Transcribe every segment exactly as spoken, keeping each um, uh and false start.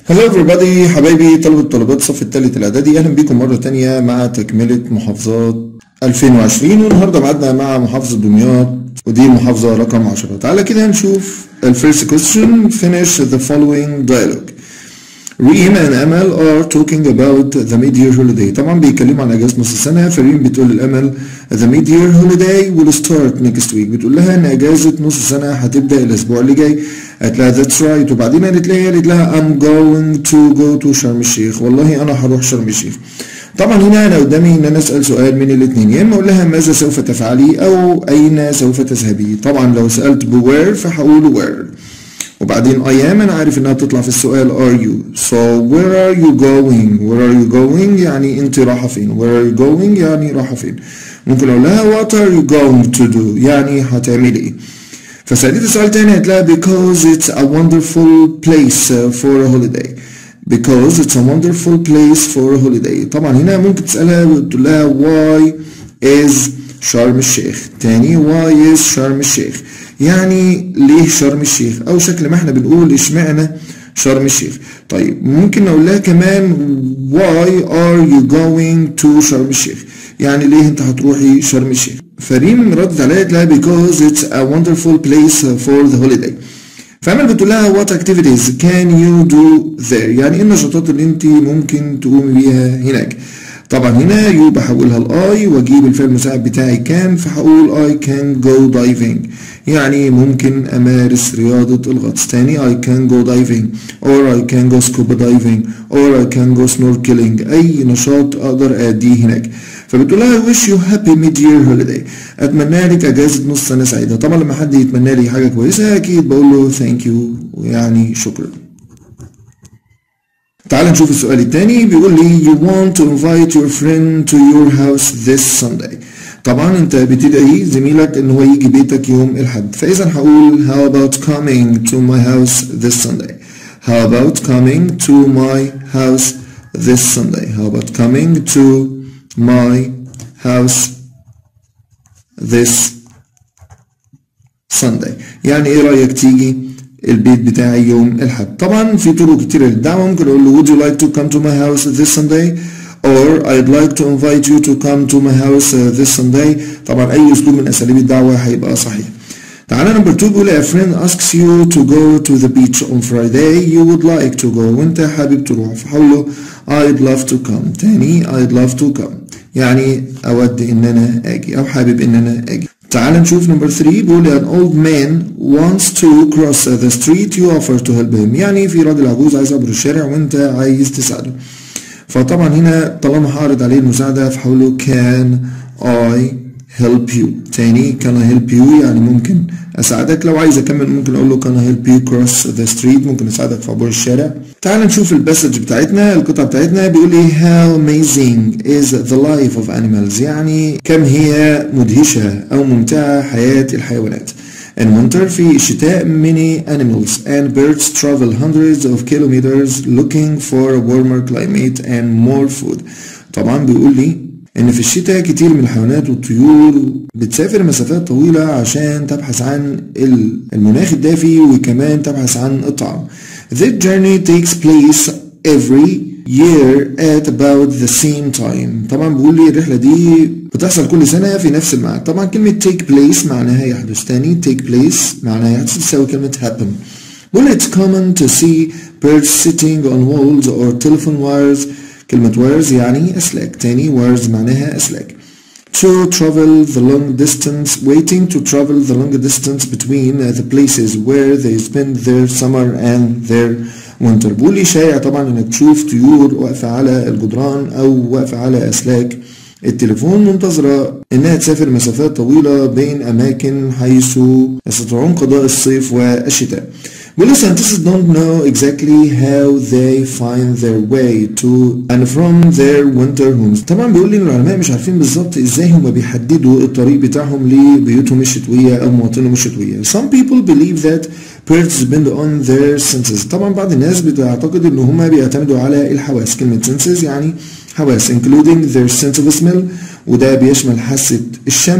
Hello everybody حبايبي طلبة طلبات الصف الثالث الإعدادي، أهلا بيكم مرة تانية مع تكملة محافظات ألفين وعشرين، والنهاردة معادنا مع محافظة دمياط ودي المحافظة رقم عشرة. تعالى كده نشوف ال first question. Finish the following dialogue. ريم and أمل are talking about the mid-year holiday. طبعا بيتكلموا عن أجازة نص السنة، فريم بتقول لأمل the mid-year holiday will start next week. بتقول لها إن أجازة نص السنة هتبدأ الأسبوع اللي جاي. قالت لها that's right، وبعدين قالت لها قالت لها I'm going to go to شرم الشيخ. والله أنا هروح شرم الشيخ. طبعا هنا أنا قدامي إن أنا أسأل سؤال من الاثنين، يا إما أقول لها ماذا سوف تفعلي أو أين سوف تذهبي. طبعا لو سألت بوير فهقول where، وبعدين I am أنا عارف إنها بتطلع في السؤال are you. So where are you going؟ where are you going يعني أنت رايحة فين. where are you going يعني رايحة فين. ممكن أقول لها what are you going to do يعني هتعملي إيه. فسألت سؤال تاني قالت لها because it's a wonderful place for a holiday. because it's a wonderful place for a holiday. طبعا هنا ممكن تسألها وتقول لها why is شرم الشيخ. تاني why is شرم الشيخ يعني ليه شرم الشيخ، او شكل ما احنا بنقول اشمعنى شرم الشيخ. طيب ممكن نقول لها كمان why are you going to شرم الشيخ يعني ليه انت هتروحي شرم الشيخ. فريم ردت عليها قالت لها because it's a wonderful place for the holiday. فأمل بتقول لها what activities can you do there يعني ايه النشاطات اللي انت ممكن تقومي بيها هناك. طبعا هنا يو بحولها الاي واجيب الفعل المساعد بتاعي كان، فهقول I can go diving يعني ممكن امارس رياضة الغطس. تاني I can go diving or I can go scuba diving or I can go snorkeling، اي نشاط اقدر اديه هناك. فبتقول لها I wish you happy mid-year holiday، اتمنى لك اجازة نص سنة سعيدة. طبعا لما حد يتمنى لي حاجة كويسة اكيد بقول له thank you يعني شكرا. تعال نشوف السؤال الثاني. بيقول لي you want to invite your friend to your house this Sunday. طبعا انت بتدعي زميلك ان هو يجي بيتك يوم الاحد، فاذا هقول how about coming to my house this Sunday. how about coming to my house this Sunday. how about coming to my house this Sunday يعني ايه رأيك تيجي البيت بتاعي يوم الأحد. طبعا في طرق كتيرة للدعوة، ممكن أقول له would you like to come to my house this Sunday or I'd like to invite you to come to my house this Sunday. طبعا أي أسلوب من أساليب الدعوة هيبقى صحيح. تعالى نمبر اتنين بيقول a friend asks you to go to the beach on Friday you would like to go وأنت حابب تروح، فحاول له I'd love to come. تاني I'd love to come يعني أود إن أنا أجي أو حابب إن أنا أجي. تعال نشوف نمبر ثلاثة. بيقول an old man wants to cross the street you offer to help him يعني في راجل عجوز عايز يعبر الشارع وانت عايز تساعده. فطبعا هنا طالما هعرض عليه المساعدة فهقول له can I help you. تاني can I help you يعني ممكن اساعدك. لو عايز اكمل ممكن اقول له can I help you cross the street ممكن اساعدك في عبور الشارع. تعال نشوف الباسج بتاعتنا القطعة بتاعتنا. بيقول لي how amazing is the life of animals يعني كم هي مدهشة او ممتعة حياة الحيوانات. In winter في الشتاء many animals and birds travel hundreds of kilometers looking for a warmer climate and more food. طبعا بيقول لي ان في الشتاء كتير من الحيوانات والطيور بتسافر مسافات طويلة عشان تبحث عن المناخ الدافي وكمان تبحث عن الطعام. This journey takes place every year at about the same time. طبعا بيقول لي الرحلة دي بتحصل كل سنة في نفس الميعاد. طبعا كلمة take place معناها يحدث. تاني take place معناها يحدث تساوي كلمة happen. بيقول لي it's common to see birds sitting on walls or telephone wires. كلمة wires يعني أسلاك. تاني wires معناها أسلاك. To travel the long distance waiting to travel the long distance between the places where they spend their summer and their winter. بيقول لي شائع طبعا انك تشوف طيور واقفة على الجدران او واقفة على أسلاك التليفون منتظرة انها تسافر مسافات طويلة بين اماكن حيث يستطيعون قضاء الصيف والشتاء. بيقول لي scientists don't know exactly how they find their way to and from their winter homes. طبعا بيقول لي ان العلماء مش عارفين بالظبط ازاي هم بيحددوا الطريق بتاعهم لبيوتهم الشتوية او مواطنهم الشتوية. Some people believe that birds depend on their senses. طبعا بعض الناس بتعتقد ان هم بيعتمدوا على الحواس. كلمة senses يعني حواس including their sense of smell وده بيشمل حاسة الشم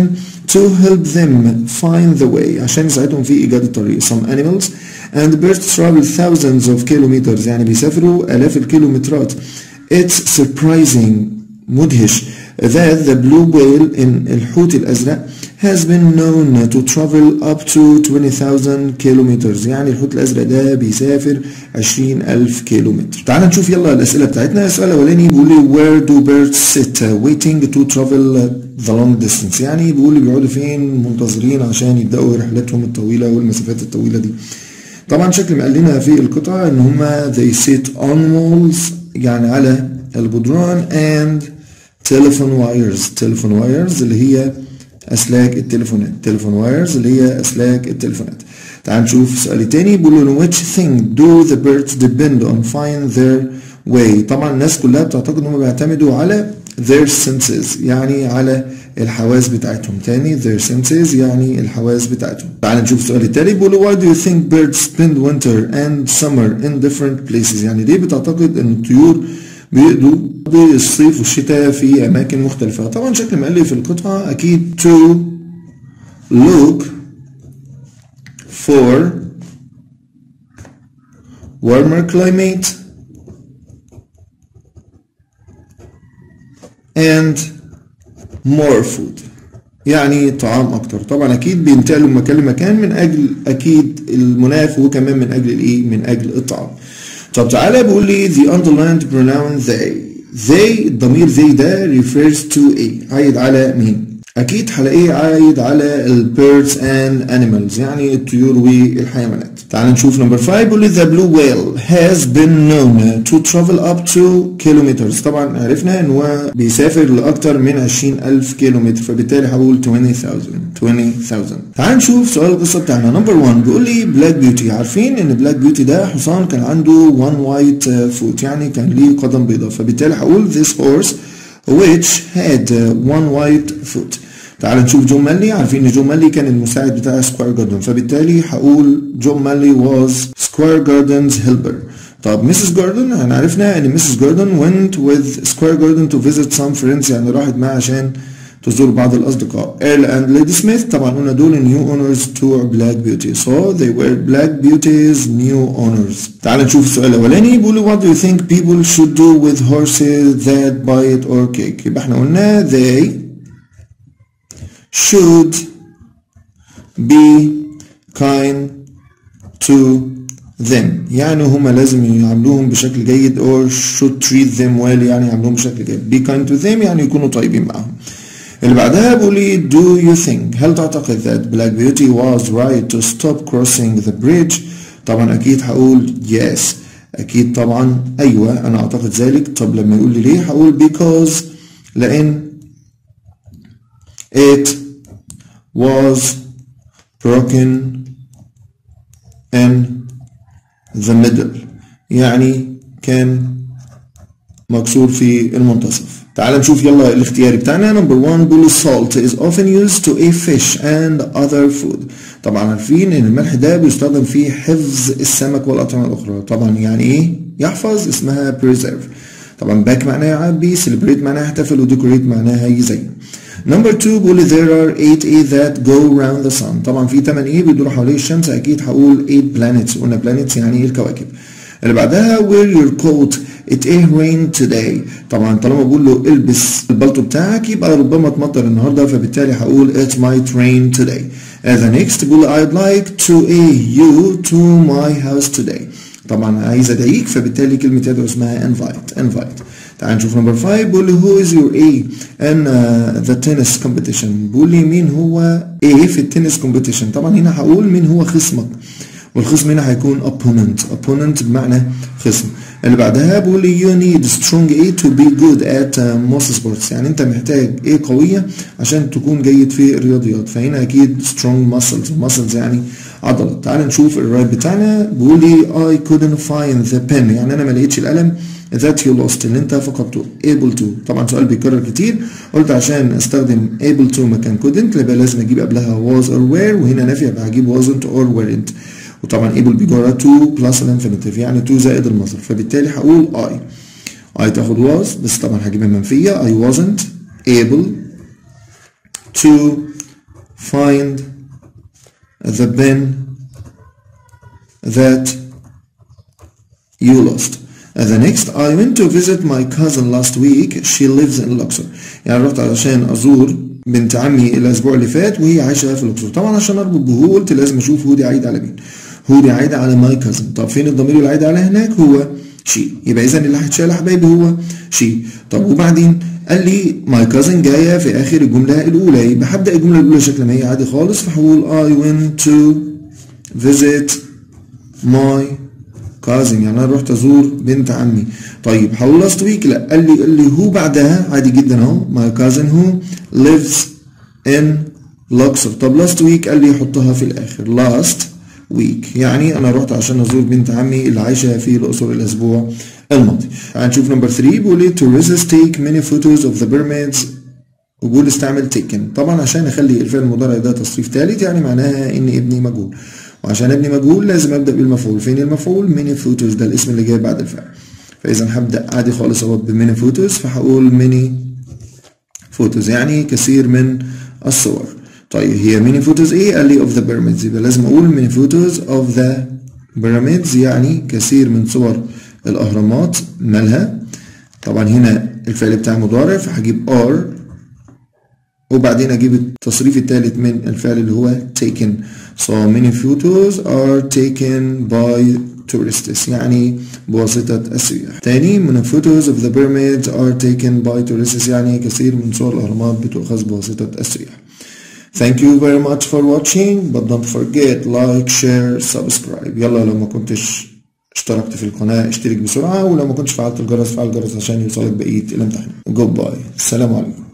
to help them find the way عشان يساعدهم في إيجاد الطريق. Some animals and birds travel thousands of kilometers يعني بيسافروا آلاف الكيلومترات. It's surprising مدهش that the blue whale in الحوت الأزرق has been known to travel up to twenty thousand kilometers يعني الحوت الأزرق ده بيسافر عشرين ألف كيلومتر. تعال نشوف يلا الأسئلة بتاعتنا. السؤال الأولاني بيقول لي where do birds sit waiting to travel the long distance يعني بيقول لي بيقعدوا فين منتظرين عشان يبدأوا رحلتهم الطويلة والمسافات الطويلة دي. طبعا شكل ما قال لنا في القطعة ان هما they sit on walls يعني على الجدران and telephone wires telephone wires اللي هي أسلاك التليفونات telephone wires اللي هي أسلاك التليفونات. تعال نشوف السؤال التاني بيقول له which thing do the birds depend on find their way. طبعا الناس كلها بتعتقد ان هم بيعتمدوا على their senses يعني على الحواس بتاعتهم. تاني their senses يعني الحواس بتاعتهم. تعال نشوف السؤال التالي بيقول له why do you think birds spend winter and summer in different places يعني ليه بتعتقد ان الطيور بيقضوا الصيف والشتاء في أماكن مختلفة. طبعا شكل ما قال لي في القطعة أكيد to look for warmer climate and more food يعني طعام أكتر. طبعا أكيد بينتقلوا من مكان لمكان من أجل أكيد المناخ وكمان من أجل الإيه؟ من أجل الطعام. طب تعالى بيقول لي the underlined pronoun they they الضمير they ده refers to ايه؟ عايد على مين؟ أكيد هلاقيه عايد على ال birds and animals يعني الطيور والحيوانات. تعال نشوف نمبر خمسة بيقول لي the blue whale has been known to travel up to kilometers. طبعا عرفنا ان هو بيسافر لأكتر من عشرين ألف كيلومتر فبالتالي هقول twenty thousand twenty thousand. تعال نشوف سؤال القصة بتاعنا. نمبر واحد بيقول لي black beauty. عارفين ان black beauty ده حصان كان عنده one white foot يعني كان ليه قدم بيضاء فبالتالي هقول this horse which had one white foot. تعال نشوف جون مالي. عارفين ان جون مالي كان المساعد بتاع سكوير جاردن فبالتالي هقول جون مالي was سكوير جاردن's helper. طب ميسيس جاردن احنا عرفنا ان ميسيس جاردن went with سكوير جاردن to visit some friends يعني راحت معاه عشان تزور بعض الأصدقاء. إيرل and ليدي سميث طبعا قلنا دول new owners to black beauty so they were black beauty's new owners. تعال نشوف السؤال الأولاني بيقول what do you think people should do with horses that bite or kick. يبقى احنا قلنا they should be kind to them يعني هما لازم يعاملوهم بشكل جيد or should treat them well يعني يعاملوهم بشكل جيد. be kind to them يعني يكونوا طيبين معهم. اللي بعدها بيقول لي do you think هل تعتقد that black beauty was right to stop crossing the bridge. طبعا أكيد هقول yes أكيد طبعا أيوة أنا أعتقد ذلك. طب لما يقول لي ليه هقول because لأن it was broken in the middle يعني كان مكسور في المنتصف. تعال نشوف يلا الاختياري بتاعنا. نمبر واحد بيقول salt is often used to a fish and other food. طبعا عارفين ان الملح ده بيستخدم في حفظ السمك والأطعمة الأخرى. طبعا يعني ايه يحفظ اسمها preserve. طبعا back معناها يعبي celebrate معناها يحتفل وdecorate معناها يزين. نمبر اتنين بيقول there are eight A that go around the sun. طبعا في ثمانية ايه بيدوروا حوالين الشمس أكيد هقول eight planets. قلنا planets يعني الكواكب. اللي بعدها wear your coat it a rain today. طبعا طالما بقول له البس البلطو بتاعك يبقى ربما تمطر النهارده فبالتالي هقول it might rain today. as the next بقول I'd like to a you to my house today. طبعا عايز ادعيك فبالتالي كلمة يدعو اسمها invite invite. تعال نشوف نمبر خمسة بيقول لي who is your A in uh, the tennis competition. بيقول لي مين هو A في التنس competition. طبعا هنا هقول مين هو خصمك والخصم هنا هيكون opponent opponent بمعنى خصم. اللي بعدها بيقول لي you need strong A to be good at uh, most sports يعني انت محتاج A قوية عشان تكون جيد في الرياضيات فهنا اكيد strong muscles muscles يعني عضلات. تعال نشوف الرايت بتاعنا. بيقول لي I couldn't find the pen يعني انا ما لقيتش القلم that you lost اللي انت فقدته. able to طبعا سؤال بيتكرر كتير قلت عشان استخدم able to مكان couldn't يبقى لازم اجيب قبلها was or were وهنا نافي يبقى هجيب wasn't or weren't. وطبعا able بيجرى to plus الانفينيتيف يعني to زائد المصدر فبالتالي هقول I I تاخد was بس طبعا هجيبها منفية I wasn't able to find the pen that you lost. The next, I went to visit my cousin last week. She lives in Luxor. يعني رحت علشان أزور بنت عمي الأسبوع اللي فات وهي عايشة في الأقصر. طبعا عشان أربط بهو قلت لازم أشوف هو دي عايدة على مين. هو دي عايدة على my cousin. طب فين الضمير اللي عايدة على هناك؟ هو she. يبقى إذا اللي هيتشال يا حبايبي هو she. طب وبعدين قال لي my cousin جاية في آخر الجملة الأولى. يبقى هبدأ الجملة الأولى شكل ما هي عادي خالص، فهقول I went to visit my cousin، يعني أنا رحت أزور بنت عمي. طيب هقول last week؟ لا، قال لي قال لي هو بعدها عادي جدا أهو my cousin who lives in Luxor. طب last week قال لي حطها في الآخر last week، يعني أنا رحت عشان أزور بنت عمي اللي عايشة في الأقصر الأسبوع الماضي. هنشوف نمبر ثلاثة بيقول لي tourists take many photos of the pyramids، وبقول استعمل taken. طبعا عشان أخلي الفعل المضارع ده تصريف ثالث يعني معناها إن ابني مجهول، وعشان ابني مجهول لازم ابدا بالمفعول. فين المفعول؟ many photos، ده الاسم اللي جاي بعد الفعل. فاذا هبدا عادي خالص اهو ب many photos، فهقول many photos يعني كثير من الصور. طيب هي many photos ايه؟ قال لي of the pyramids، يبقى لازم اقول many photos of the pyramids يعني كثير من صور الاهرامات. مالها؟ طبعا هنا الفعل بتاع مضارع فهجيب are وبعدين اجيب التصريف الثالث من الفعل اللي هو taken. so many photos are taken by tourists يعني بواسطة السياح. تاني many photos of the pyramids are taken by tourists يعني كثير من صور الأهرامات بتؤخذ بواسطة السياح. Thank you very much for watching, but don't forget like, share, subscribe. يلا لو ما كنتش اشتركت في القناة اشترك بسرعة، ولو ما كنتش فعلت الجرس فعل الجرس عشان يوصلك بقية الامتحان. Goodbye. السلام عليكم.